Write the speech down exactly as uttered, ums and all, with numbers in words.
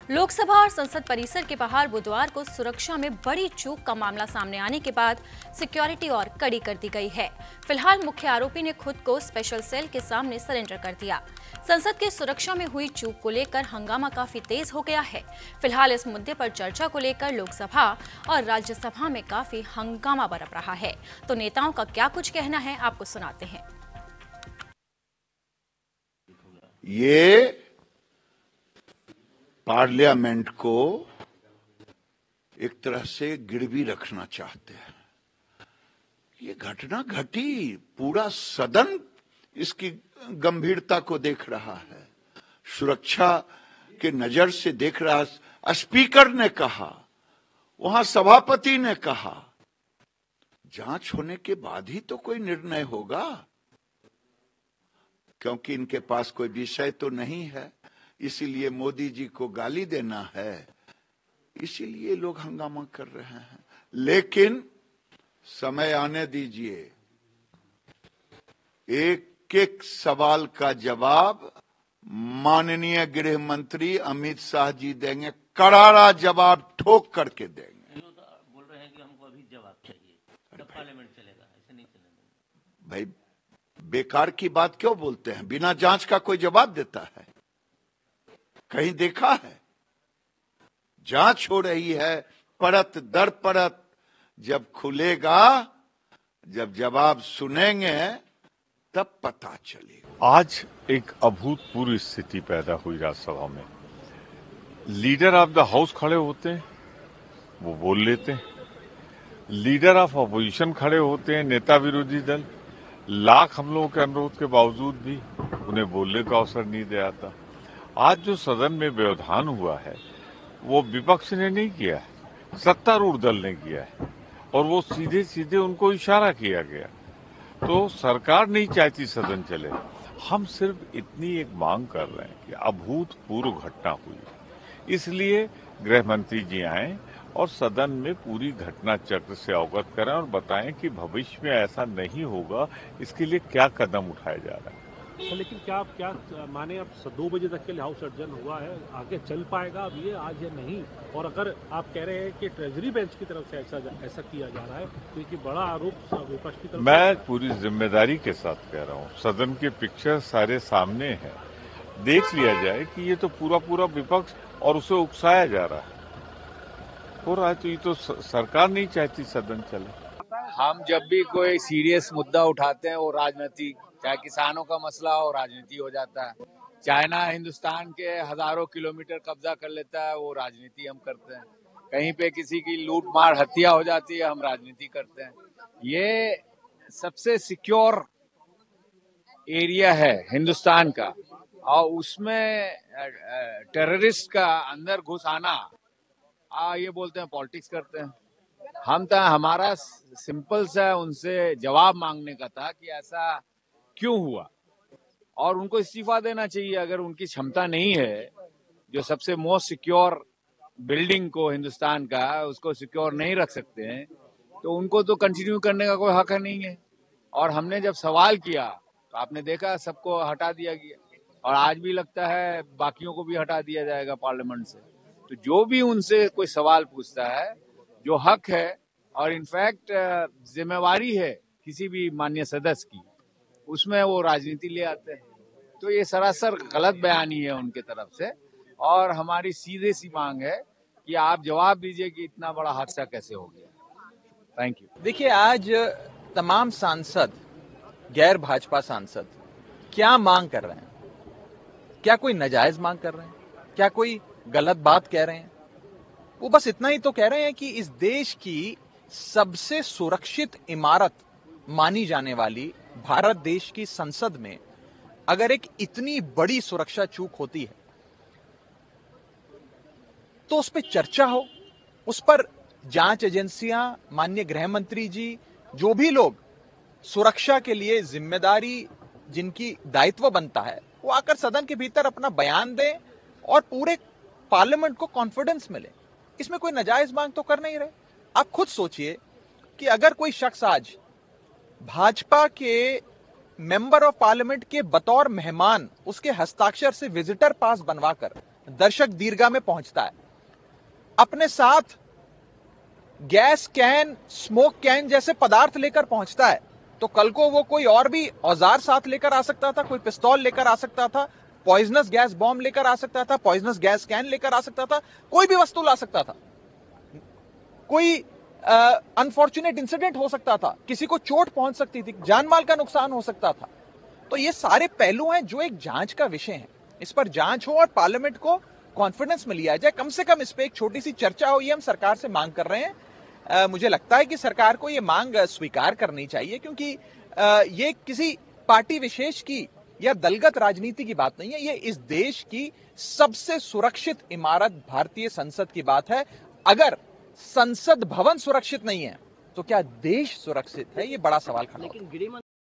लोकसभा और संसद परिसर के बाहर बुधवार को सुरक्षा में बड़ी चूक का मामला सामने आने के बाद सिक्योरिटी और कड़ी कर दी गई है। फिलहाल मुख्य आरोपी ने खुद को स्पेशल सेल के सामने सरेंडर कर दिया। संसद की सुरक्षा में हुई चूक को लेकर हंगामा काफी तेज हो गया है। फिलहाल इस मुद्दे पर चर्चा को लेकर लोकसभा और राज्यसभा में काफी हंगामा बरप रहा है। तो नेताओं का क्या कुछ कहना है, आपको सुनाते हैं। ये पार्लियामेंट को एक तरह से गिरवी रखना चाहते हैं। ये घटना घटी, पूरा सदन इसकी गंभीरता को देख रहा है, सुरक्षा के नजर से देख रहा है। स्पीकर ने कहा, वहां सभापति ने कहा, जांच होने के बाद ही तो कोई निर्णय होगा, क्योंकि इनके पास कोई विषय तो नहीं है, इसीलिए मोदी जी को गाली देना है, इसीलिए लोग हंगामा कर रहे हैं। लेकिन समय आने दीजिए, एक एक सवाल का जवाब माननीय गृह मंत्री अमित शाह जी देंगे, करारा जवाब ठोक करके देंगे। बोल रहे हैं कि हमको अभी जवाब चाहिए, तब पार्लियामेंट चलेगा, ऐसे नहीं चलेगा। भाई बेकार की बात क्यों बोलते हैं? बिना जांच का कोई जवाब देता है? कहीं देखा है? जांच हो रही है, परत दर परत। जब खुलेगा, जब जवाब सुनेंगे, तब पता चलेगा। आज एक अभूतपूर्व स्थिति पैदा हुई राज्यसभा में। लीडर ऑफ द हाउस खड़े होते हैं, वो बोल लेते हैं। लीडर ऑफ अपोजिशन खड़े होते हैं, नेता विरोधी दल, लाख हम लोगों के अनुरोध के बावजूद भी उन्हें बोलने का अवसर नहीं दिया जाता। आज जो सदन में व्यवधान हुआ है, वो विपक्ष ने नहीं किया है, सत्तारूढ़ दल ने किया है, और वो सीधे सीधे उनको इशारा किया गया। तो सरकार नहीं चाहती सदन चले। हम सिर्फ इतनी एक मांग कर रहे हैं कि अभूतपूर्व घटना हुई, इसलिए गृह मंत्री जी आए और सदन में पूरी घटना चक्र से अवगत करें और बताएं कि भविष्य में ऐसा नहीं होगा, इसके लिए क्या कदम उठाया जा रहा है। तो लेकिन क्या आप क्या माने, अब दो बजे तक के लिए हाउस अर्जन हुआ है, आगे चल पाएगा अब ये आज या नहीं? और अगर आप कह रहे हैं कि ट्रेजरी बेंच की तरफ से ऐसा ऐसा किया जा रहा है, तो ये बड़ा आरोप विपक्ष की तरफ। मैं पूरी जिम्मेदारी के साथ कह रहा हूँ, सदन के पिक्चर सारे सामने हैं, देख लिया जाए कि ये तो पूरा पूरा विपक्ष और उसे उकसाया जा रहा है हो रहा है। तो ये तो सरकार नहीं चाहती सदन चले। हम जब भी कोई सीरियस मुद्दा उठाते हैं, वो राजनीति, चाहे किसानों का मसला हो, राजनीति हो जाता है। चाइना हिंदुस्तान के हजारों किलोमीटर कब्जा कर लेता है, वो राजनीति हम करते हैं। कहीं पे किसी की लूट मार हत्या हो जाती है, हम राजनीति करते हैं। ये सबसे सिक्योर एरिया है हिंदुस्तान का, और उसमें टेररिस्ट का अंदर घुस आना, आ, ये बोलते हैं पॉलिटिक्स करते हैं। हम तो, हमारा सिंपल सा उनसे जवाब मांगने का था कि ऐसा क्यों हुआ, और उनको इस्तीफा देना चाहिए अगर उनकी क्षमता नहीं है। जो सबसे मोस्ट सिक्योर बिल्डिंग को हिंदुस्तान का, उसको सिक्योर नहीं रख सकते हैं, तो उनको तो कंटिन्यू करने का कोई हक नहीं है। और हमने जब सवाल किया तो आपने देखा सबको हटा दिया गया, और आज भी लगता है बाकियों को भी हटा दिया जाएगा पार्लियामेंट से। तो जो भी उनसे कोई सवाल पूछता है, जो हक है और इनफैक्ट जिम्मेवारी है किसी भी माननीय सदस्य की, उसमें वो राजनीति ले आते हैं। तो ये सरासर गलत बयानी है उनके तरफ से, और हमारी सीधे सी मांग है कि आप जवाब दीजिए कि इतना बड़ा हादसा कैसे हो गया। Thank you. देखिए, आज तमाम सांसद, गैर भाजपा सांसद क्या मांग कर रहे हैं? क्या कोई नाजायज मांग कर रहे हैं? क्या कोई गलत बात कह रहे हैं? वो बस इतना ही तो कह रहे हैं कि इस देश की सबसे सुरक्षित इमारत मानी जाने वाली भारत देश की संसद में अगर एक इतनी बड़ी सुरक्षा चूक होती है, तो उस पर चर्चा हो, उस पर जांच एजेंसियां, माननीय गृह मंत्री जी, जो भी लोग सुरक्षा के लिए जिम्मेदारी जिनकी दायित्व बनता है, वो आकर सदन के भीतर अपना बयान दें और पूरे पार्लियामेंट को कॉन्फिडेंस मिले। इसमें कोई नाजायज मांग तो कर नहीं रहे। आप खुद सोचिए कि अगर कोई शख्स आज भाजपा के मेंबर ऑफ पार्लियामेंट के बतौर मेहमान उसके हस्ताक्षर से विजिटर पास बनवाकर दर्शक दीर्घा में पहुंचता है, अपने साथ गैस कैन, स्मोक कैन जैसे पदार्थ लेकर पहुंचता है, तो कल को वो कोई और भी औजार साथ लेकर आ सकता था, कोई पिस्तौल लेकर आ सकता था, पॉइजनस गैस बॉम्ब लेकर आ सकता था, पॉइजनस गैस कैन लेकर आ सकता था, कोई भी वस्तु ला सकता था, कोई अनफॉर्चुनेट इंसिडेंट हो सकता था, किसी को चोट पहुंच सकती थी, जानमाल का नुकसान हो सकता था। तो ये सारे पहलू हैं जो एक जांच का विषय है। इस पर जांच हो और पार्लियामेंट को कॉन्फिडेंस में लिया जाए, कम से कम इस पे एक छोटी सी चर्चा हो, ये हम सरकार से मांग कर रहे हैं। आ, मुझे लगता है कि सरकार को ये मांग स्वीकार करनी चाहिए, क्योंकि आ, ये किसी पार्टी विशेष की या दलगत राजनीति की बात नहीं है, ये इस देश की सबसे सुरक्षित इमारत भारतीय संसद की बात है। अगर संसद भवन सुरक्षित नहीं है तो क्या देश सुरक्षित है, ये बड़ा सवाल खड़ा होता है।